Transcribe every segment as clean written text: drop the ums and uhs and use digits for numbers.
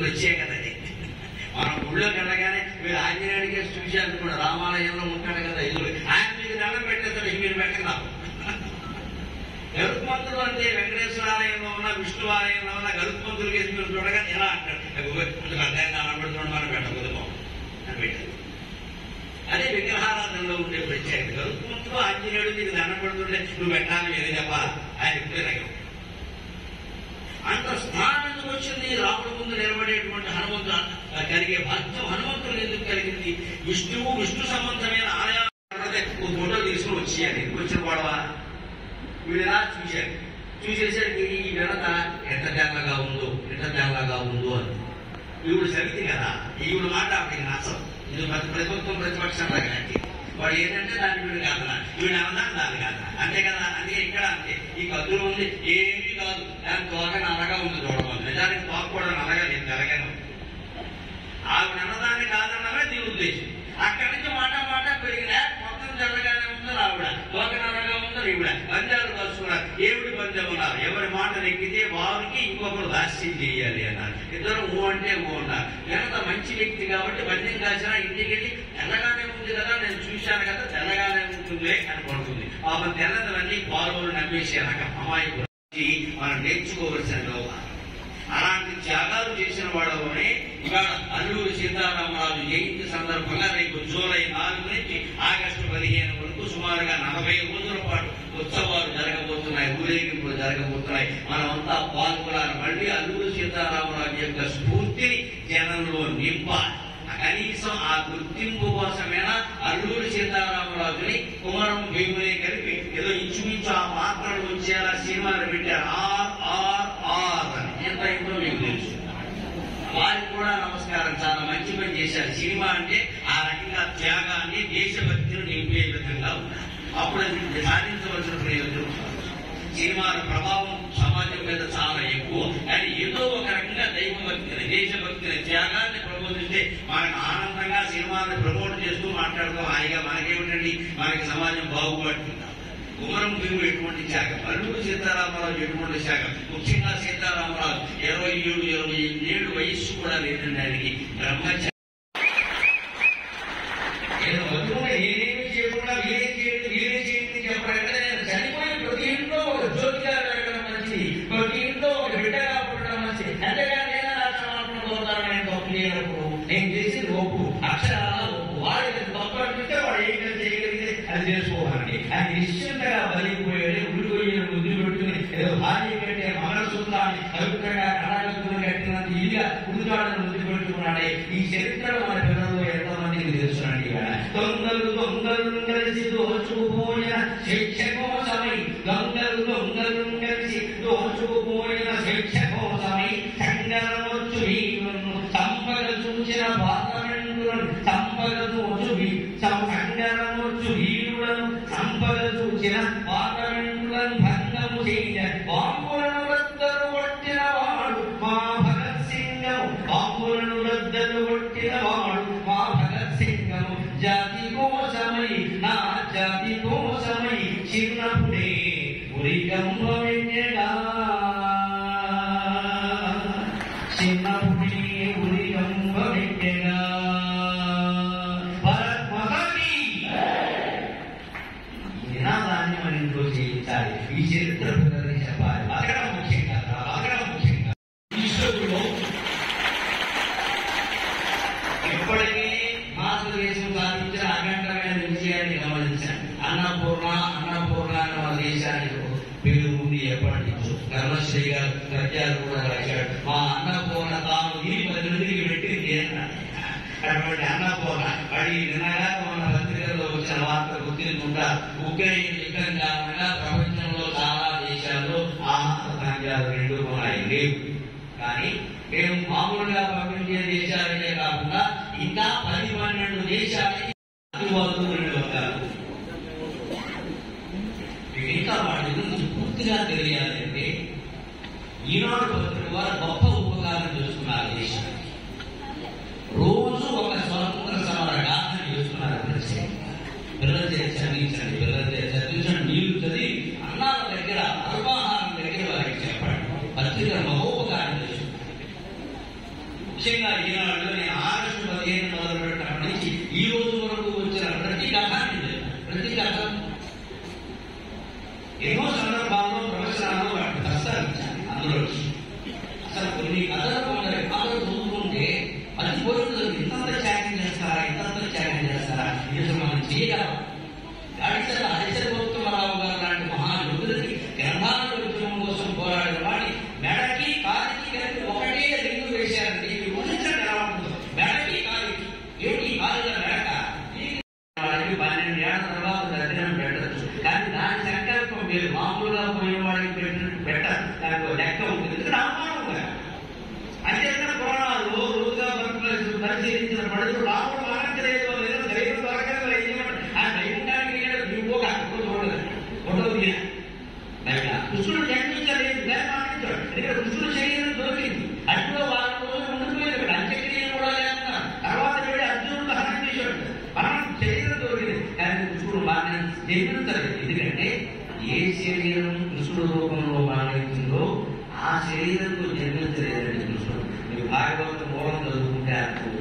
వచ్చే కదండి. మనం గుళ్ళోకి వెళ్ళగానే మీరు ఆంజనేయుడికి చూశాను కూడా, రామాలయంలో ఉంటాడు కదా ఇల్లు, ఆయన మీకు దండం పెట్టేస్తాడు, మీరు పెట్టగలరు. గరుత్మంతుడు అంటే వెంకటేశ్వరాలయంలో ఉన్న, విష్ణు ఆలయంలో ఉన్న గరుత్మంతుడికి మీరు చూడగా ఎలా అంటాడు, కనబడుతున్నాడు, మనం పెట్టకూడదు అని పెట్టారు. అదే విగ్రహారాధనలో ఉండే ప్రత్యేకత. గరుత్మంతుడు ఆంజనేయుడు నీకు దండం పెడుతుంటే నువ్వు పెట్టాలని ఏది చెప్పాలా, ఆయన ఇప్పుడే రకం. అంత స్థానం ఎందుకు వచ్చింది? రాముడు ముందు నిలబడేటువంటి హనుమంతుడు కలిగే భాగ్యం హనుమంతుడు ఎందుకు కలిగింది? విష్ణువు, విష్ణు సంబంధమైన ఆలయాలు ఫోటో తీసుకుని వచ్చేయాలి. వచ్చిన గొడవ వీడు ఎలా చూశాడు, చూసేసరికి ఈ వెనక ఎంత తెల్లగా ఉందో, ఎంత తెల్లగా ఉందో అని. ఈవిడు సమితి కదా, ఈవిడ మాట అప్పటికి నచ్చదు. ఇది ప్రభుత్వం ప్రతిపక్షం తగ్గడానికి వాడు ఏంటంటే దాన్ని వీడు కాదన్నా, వీడు అన్నా దాన్ని కాదన్నా, అంతే కదా. అందుకే ఇక్కడ అంతే, ఈ కత్తులు ఉంది ఏమీ కాదు, దాని తోక నల్లగా ఉంది చూడమని. నిజానికి తోక కూడా నల్లగా నేను తెలగాను. ఆవిడ అన్నదాన్ని కాదన్నమే దీని ఉద్దేశం. అక్కడి నుంచి మాట పెరిగినా మొత్తం తెల్లగానే ఉంది ఆవిడ, తోక నల్లగా ఉంది ఈవిడ. పందాలు కలుసుకున్నారు, ఏమిటి పందెం ఉన్నారు, ఎవరి మాట నెక్కితే వారికి ఇంకొకరు దాస్యం చేయాలి అన్నారు. ఇద్దరు ఊ అంటే ఊ అన్నారు. ఎంత మంచి వ్యక్తి కాబట్టి పందెం కాసినా ఇంటికి వెళ్ళి తెల్లగానే ఉంది కదా, నేను చూశాను కదా, తెల్లగానే ఉంటుందే అని పడుతుంది. పాపం తెల్లదవన్నీ పాలు నమ్మేసే రకం అమ్మాయి గురించి మనం నేర్చుకోవలసిన వ్యవహారం. అలాంటి త్యాగాలు చేసిన వాళ్ళలోనే ఇవాళ అల్లూరి సీతారామరాజు జయంతి సందర్భంగా రేపు జూలై 4 నుంచి ఆగస్టు 15 వరకు సుమారుగా 40 రోజుల పాటు ఉత్సవాలు జరగబోతున్నాయి, ఊరేగింపులు జరగబోతున్నాయి. మనమంతా పాల్గొనాలి. మళ్ళీ అల్లూరి సీతారామరాజు యొక్క స్ఫూర్తిని జనంలో నింపాలి. కనీసం ఆ గుర్తింపు కోసమైనా అల్లూరి సీతారామరాజుని కుమరం భీముని కలిపి ఏదో ఇంచుమించు ఆ పాత్రలు వచ్చేలా సినిమాలు పెట్టారు. RRR అని ఎంత ఇంట్లో మీకు తెలుసు. వారికి కూడా నమస్కారం, చాలా మంచి పని చేశారు. సినిమా అంటే ఆ రకంగా త్యాగాన్ని, దేశభక్తిని నింపే విధంగా ఉన్నారు. అప్పుడు అది సాధించవలసిన ప్రయోజనం. సినిమాల ప్రభావం సమాజం మీద చాలా ఎక్కువ, కానీ ఏదో ఒక రకంగా దైవభక్తిని, దేశభక్తిని, త్యాగాన్ని ప్రబోధిస్తే మనకు ఆనందంగా సినిమాలను ప్రమోట్ చేస్తూ మాట్లాడుతూ హాయిగా మనకేమిటండి, మనకి సమాజం బాగుపడుతుంది. కుమరం భీముడు ఎటువంటి త్యాగం, అల్లూరి సీతారామరాజు ఎటువంటి త్యాగం. ముఖ్యంగా సీతారామరాజు 27-28 ఏళ్ళు వయస్సు కూడా లేదండి ఆయనకి. బ్రహ్మచారి ఏమేమి చేయకుండా వీరే చేయండి చెప్పాలంటే, నేను చనిపోయి ప్రతి ఇంట్లో ఒక జ్యోతిగా పెరగడం మంచిది, ప్రతి ఇంట్లో ఒక బిడ్డగా పుట్టడం మంచిది. అంతేగాని నేను రాష్ట్రం పోతాను, నేను తప్పు చేయనప్పుడు నేను చేసేది ఒప్పు, అక్షరాల ఒప్పు. వాడు తప్పు అనిపిస్తే వాడు ఏం చేయగలిగితే అది చేసుకోవాలండి. ఆయన నిశ్చింతగా బలిగిపోయాడు. ఉడిపోయిన బుద్ధి పెట్టుకుని ఏదో భార్య కంటే మంగళసూత్రాన్ని పవిత్రంగా కళాకృతులు కట్టినంత ఇదిగా ఉడిగాడను బుద్ధి పెట్టుకున్నాడే. ఈ చరిత్రలో మన పిల్లల్లో ఎంతమందికి తెలుసునండి. దొంగలు కలిసి దోచుకుపోయిన శిక్ష కోసమై, దొంగలు కలిసి దోచుకుపోయిన శిక్ష కోసమై సంగరమొచ్చు వీరులను సంపద చూసిన పాతమెండులను, సంపద సంగరమొచ్చు వీరులను సంపద చూసిన పాతమెండులను భంగము చేయ బాంబులను రద్దలు కొట్టిన వాడు మా భగత్ సింగము, బాంబులను రద్దలు కొట్టిన వాడు మా భగత్ సింగము. జాతి కోసమై, నా జాతి కోసమై చిన్నప్పుడే ఉరికంబ వెన్నెడా, చిన్నప్పుడే ఉరికంబ వెన్నెడా. ఈ నినాదాన్ని మన ఇంట్లో చేయించాలి. ఈ చరిత్ర పిల్లలకి చెప్పాలి. బతకడం ముఖ్యంగా, బతకడం ముఖ్యంగా. ఈశ్వరుడు ఎప్పటికీ భారతదేశం సాధించిన అఖండమైన విజయాన్ని గమనించాను. అన్నపూర్ణ అన్న మన దేశానికి పేరు ఉంది ఎప్పటి నుంచో. కర్మశ్రీ గారు గద్యాలు కూడా రాశాడు. మా అన్నపూర్ణ తాను ఈ 10 మందికి పెట్టింది అన్నాడు. అటువంటి అన్నపూర్ణ వాడి నిన్నగా మన పత్రికల్లో వచ్చిన వార్త గుర్తించుకుంటా. ఉక్రెయిన్ యుద్ధం కారణంగా ప్రపంచంలో చాలా దేశాల్లో ఆహార ధాన్యాలు రెండు ఉన్నాయి, లేవు. కానీ మేము మామూలుగా పంపించే దేశాలకే కాకుండా ఇంకా 10-12 దేశాలకి అందుబాటులో 2 వర్గాలు. ఇంకా వాటి గురించి పూర్తిగా తెలియాలంటే ఈనాడు పత్రిక వారు గొప్ప ఉపకారం చేస్తున్నారు దేశానికి. రోజు ఒక స్వతంత్ర సమర గాథను చేస్తున్నారు. పిల్లల చేతి చదివించండి, పిల్లల చేతి చదివించండి. నీళ్లు చదివి అన్నాల దగ్గర, అల్పాహారం దగ్గర వారికి చెప్పండి. పత్రిక మహోపకారం చేస్తున్నారు. ఇది మనం చేయగలం. గాడిసల హరిశరభోత్తమరావు గారు లాంటి మహాయోధులకి గ్రంథాల ఉద్యమం కోసం పోరాడిన వాడి మెడకి కాలికి కలిపి ఒకటే రింగు వేశారండి. మీరు ఊహించండి ఎలా ఉంటుందో. మెడకి కాలికి ఏమిటి కాలుగా మెడక 12 ఏళ్ల తర్వాత దర్శనం పెట్టచ్చు. కానీ దాని సంకల్పం మీరు మామూలుగా పోయిన వాడికి పెట్టినట్టు పెట్టరు. దానికి లెక్క ఉంటుంది. ఎందుకంటే అవమానంగా అంతేకాని పురాణాలు రోజుగా పరిశీలించిన పడుతూ రాముడు మరణించలేదు లేదో దైవం దొరకలేదు ఆ దైవంగానికి పోక చూడలేదు ఫోటో దిగిన కృష్ణుడు జన్మించలేదు మరణించాడు. ఇక్కడ కృష్ణుడు శరీరం దొరికింది. అట్లో వాళ్ళ రోజులు ఉండిపోయింది. అంత్యక్రియలు కూడా లేకున్నారు. తర్వాత వెళ్ళి అర్జునుడు హనం చేశాడు. మనం శరీరం దొరికింది కానీ కృష్ణుడు మరణం జన్మించలేదు. ఎందుకంటే ఏ శరీరం కృష్ణుడు రూపంలో మరణించిందో ఆ శరీరంతో జన్మించలేదండి కృష్ణుడు. మీరు భాగవత మూలం చదువుకుంటే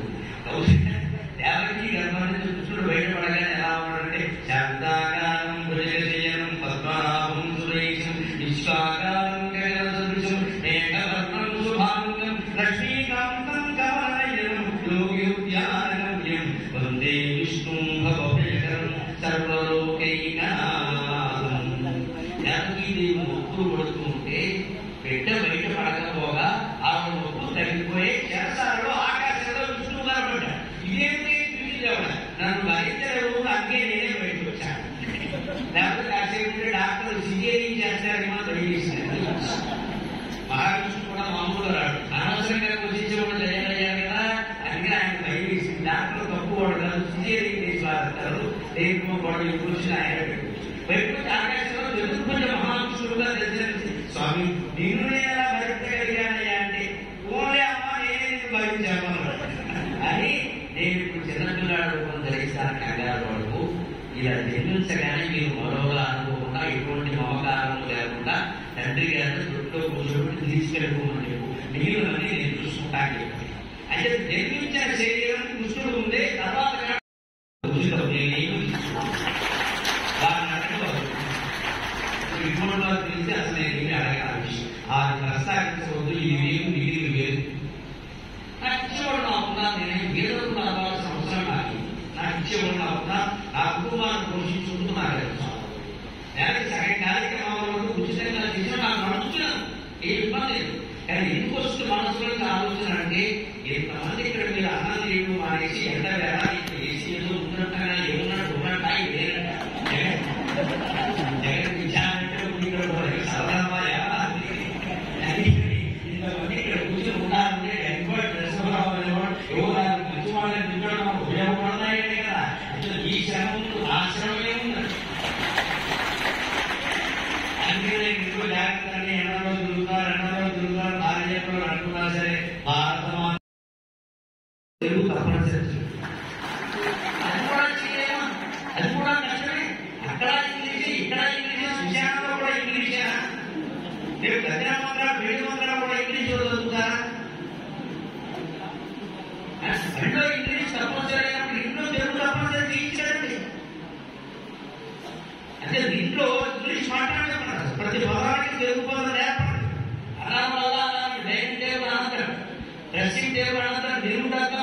దేవకి గర్భం నుంచి కృష్ణుడు బయటపడగానే ఎలా ఉన్నాడంటే శాంతాకారం భుజగశయనం పద్మనాభం సురేశం విశ్వాకారం గగనసదృశం మేఘవర్ణం శుభాంగం లక్ష్మీకాంతం కమలనయనం యోగిద్యానగమ్యం వందే విష్ణుం భవభయకరం సర్వలోకైకనాథం. దేవకీదేవి మొక్కులు పడుతుంటే బిడ్డ బయట పడకపోగా ఆవిడ మొక్కులు తగ్గిపోయి చెరసాలలో ఆకాశంలో విష్ణువు కనబడ్డాడు. ఇదేంటి నన్ను భరించలేవు అందుకే నేనే బయటకు వచ్చాను. లేకపోతే కాసేపు డాక్టర్ సిజేరియన్ చేస్తారేమో తెలియజేశారు. మహావిష్ణు కూడా మామూలు రాడు. అనవసరంగా కుదించేవాడు దయ్యాలయ్యారు కదా. అందుకే ఆయన భయం వేసింది. డాక్టర్ తప్పు వాడు కాదు. సిజేరియన్ చేసి వాడతారు. దేనికో గొడవ కూర్చుని ఆయన బయటకు వచ్చి ఆకాశంలో చతుర్భుజ మహావిష్ణువుగా దర్శనం. స్వామి నిన్ను నేను ఎలా భరించగలిగానయ్యా అంటే ఓన్లే అమ్మ నేనే భరించాను అని నేను ఇప్పుడు చిన్నపిల్లాడు రూపం ధరిస్తాను కంగారు వరకు. ఇలా జన్మించగానే మీరు మరోగా అనుకోకుండా ఎటువంటి మమకారం లేకుండా తండ్రి గారిని దొడ్లో కూర్చోబెట్టి తీసుకెళ్ళిపోమని చెప్పు. మిగిలినవన్నీ నేను చూసుకుంటాను చెప్పి. అంటే జన్మించిన శరీరం కృష్ణుడు ఉండే తర్వాత ఇటువంటి వారు తెలిసి అసలు నేను అడగాలి విషయం అది ప్రస్తావించవద్దు. ఇది వేరు మిగిలిన వేరు. నాకు ఇచ్చేవాడు నా ఉన్నా నేను వేదకు రావాల్సిన అవసరం నాకు. నాకు ఇచ్చేవాడు నా ఉన్నా నా కుటుంబాన్ని పోషించుకుంటున్నారు. నేను సగం కార్యక్రమాలను ఉచితంగా చేసిన నాకు నడుస్తున్నాను. ఏ ఇబ్బంది లేదు. కానీ ఎందుకు వస్తుంది మనసులోకి ఆలోచన అంటే ఎంతమంది ఇక్కడ మీరు అన్నం చేయడం మానేసి ఎండ వేళ ఇక్కడ ఏసీ ఏదో ఉన్నట్టుగా ఏమున్నట్టు ఉన్నట్టా ఇదేనట జగన్ విచారంటే సరదాయ ఇంతమంది ఇక్కడ కూర్చొని ఉన్నారంటే ఎన్వర్డ్ డ్రెస్సులు ఎవరు మంచి వాళ్ళని తింటాడు మనకు ఉపయోగపడతాయండి కదా. ఈ శ్రమం ఆ శ్రమే ఉన్నది. అందుకనే ఇంకో జాగ్రత్త అని ఎండలో తిరుగుతారు భారతీయులు అనుకున్నా సరే భారత తెలుగు తప్పనిసరి. అది కూడా చేయలేమా? అది కూడా కష్టమే. అక్కడ ఇంగ్లీష్ ఇక్కడ ఇంగ్లీష్ విశాఖలో కూడా ఇంగ్లీషేనా? మీరు గజరామంగా వేడిమంగా కూడా ఇంగ్లీష్ చదువుతారా? రెండో ఇంగ్లీష్ తప్పనిసరి అయినప్పుడు ఇంట్లో తెలుగు తప్పనిసరి తీయించండి. అంటే దీంట్లో ఇంగ్లీష్ మాట్లాడమన్నారు. ప్రతి పదానికి తెలుగు పదం నేర్పండి. అలా వల్ల డైనింగ్ టేబుల్ అనంతరం డ్రెస్సింగ్ టేబుల్ అనంతరం నిరుడకం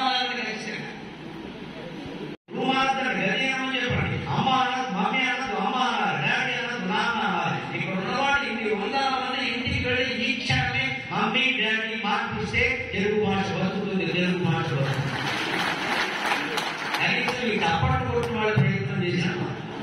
రూమ్ అనంతరం గది అని చెప్పండి. అమ్మ అన్నది మమ్మీ అన్నది అమ్మ అన్నారు. డాడీ అన్నది నాన్న అన్నారు. ఇక్కడ ఉన్నవాడు ఇన్ని 100 మంది ఇంటికి వెళ్ళి ఈ క్షణమే మమ్మీ డాడీ మార్పిస్తే తెలుగు భాష బతుకుతుంది. తెలుగు భాష బతుకుతుంది. కనీసం ఈ తప్పట్టు కొట్టిన వాళ్ళు ప్రయత్నం చేశాను.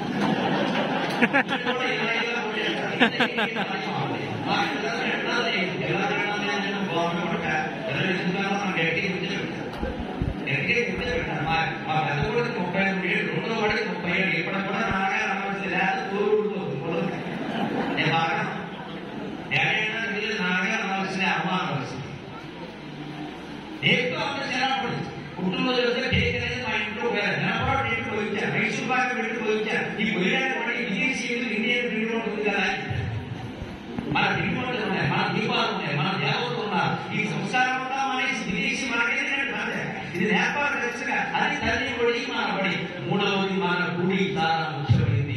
మా పెద్ద కూడా 35 ఏళ్ళు, రెండో వాడికి 30 ఏళ్ళు. ఇప్పుడు కూడా నాగా రావాల్సి లేదు. కోరుకుంటుంది నేను బాగా డాడీ అయినా మీరు నాగా రావాల్సిన అమ్మ అనవలసింది. డేట్తో అంత చిన్నప్పుడు కుటుంబంలో వస్తే డేట్ అనేది మా ఇంట్లో జనపడ డేట్ పోయించారు. మైసూర్ బాగా పెట్టి పోయించారు. ఈ పోయడానికి కూడా విదేశీ ఇండియన్ డ్రీమ్ ఉంటుంది కదా. మన డ్రీమ్లు ఉన్నాయి, మన దీపాలు ఉన్నాయి, మన దేవతలు ఉన్నారు. ఈ సంసారం అంతా మన విదేశీ మనకే ఇది నేపాల ఖర్చుగా అది తల్లి ఒడి మన బడి. మూడవది మన గుడి చాలా ముఖ్యమైనది.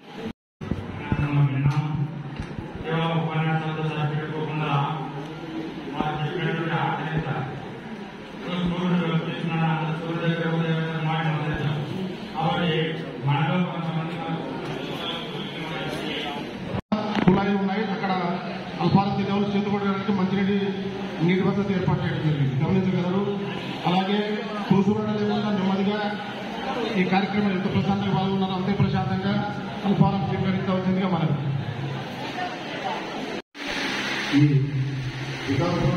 ఉపన్యాసాలతో సరిపెట్టుకోకుండా మా చెప్పినటువంటి ఆకలిత సూర్యుడు కృష్ణ సూర్య దగ్గర మాట కాబట్టి ఈ కార్యక్రమం ఎంత ప్రశాంతంగా పాల్గొన్నారో అంతే ప్రశాంతంగా అల్పారం స్వీకరించవలసిందిగా మనకు ఈ వికాసంలో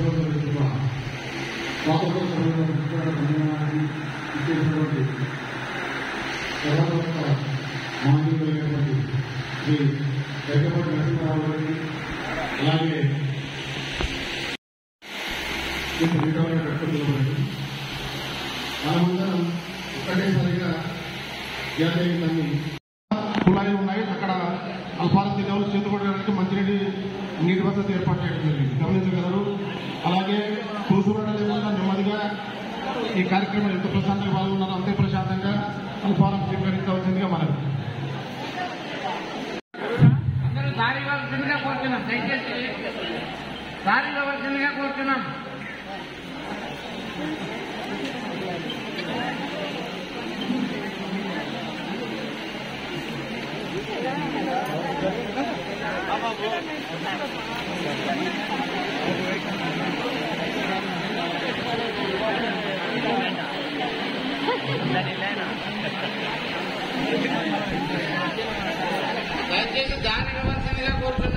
ఇచ్చేసినటువంటి మాన్యులైనటువంటి శ్రీ దగ్గరపాటి నరసింహారావు గారికి అలాగే మనమందరం ఒక్కటేసారిగా జాతీయాన్ని కుళాయిలు ఉన్నాయి. అక్కడ అల్పారం తినేవాళ్ళు చేతుకోవడానికి మంచినీటి నీటి వసతి ఏర్పాటు చేయడం జరిగింది, గమనించగలరు. అలాగే కూసుబడ లేకుండా నెమ్మదిగా ఈ కార్యక్రమం ఎంత ప్రశాంతంగా పాల్గొన్నారో అంతే ప్రశాంతంగా అల్పారం స్వీకరించవలసిందిగా మనకు అందరూ దారి ఇవ్వాల్సిందిగా కోరుతున్నాం. దయచేసి దారి ఇవ్వవలసిందిగా కోరుతున్నాం. దయచేసి దారి ఇవ్వవలసిందిగా కోరుతున్నాం.